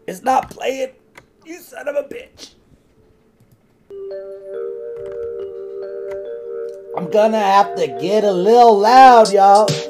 It's not playing. You son of a bitch. I'm gonna have to get a little loud, y'all.